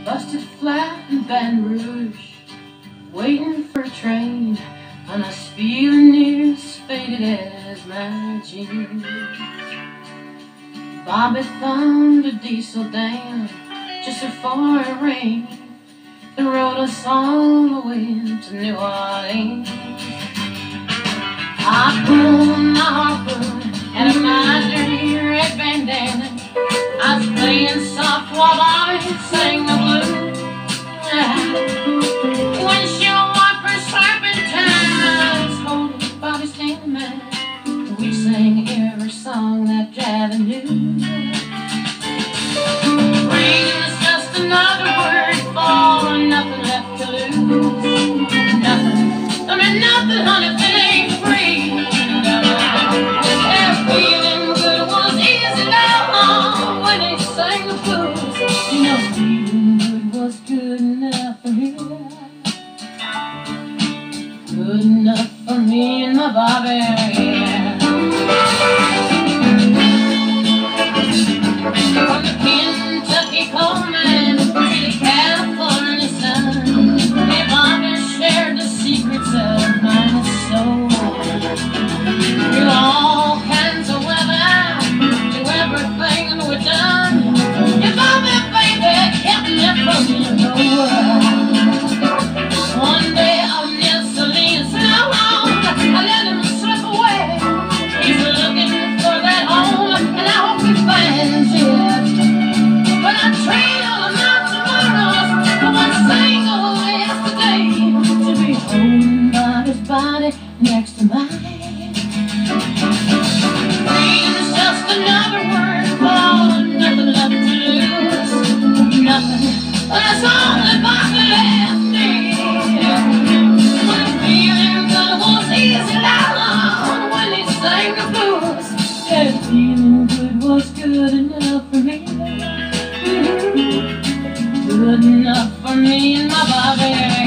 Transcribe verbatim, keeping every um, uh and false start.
busted flat in Baton Rouge, waiting for a train, and I was feeling near as faded as my jeans. Bobby found a diesel dam just before it rained that rode us all the way to New Orleans. I pulled my harpoon and my dirty red bandana. I was playing soft while Bobby sang the blues. Windshield wipers slapping time, I was holding Bobby's hand, man. We sang every song that Javi knew. Rain is just another word for nothing left to lose. Nothing, I mean nothing, honey, if it ain't free. That feeling good was easy now when they sang the blues. You know, feeling good was good enough for him, good enough for me and my Bobby. Yeah. From the Kentucky coal mine to the California sun, hey, Bobby shared the secrets of my soul. Through all kinds of weather, through everything that we've done, yeah, Bobby, baby, kept me from the world. One day on Nelson's road, I let him slip away. He's looking for that home, and I hope he finds it. But I trade all of my tomorrows for one single yesterday, to be holding Bobby's body next to mine. Rain is just another word for nothing left to lose. Nothing, but that's all that Bobby left me. When the feeling good was easy down when he sang the blues. That feeling good was good enough for me. Good enough for me and my Bobby.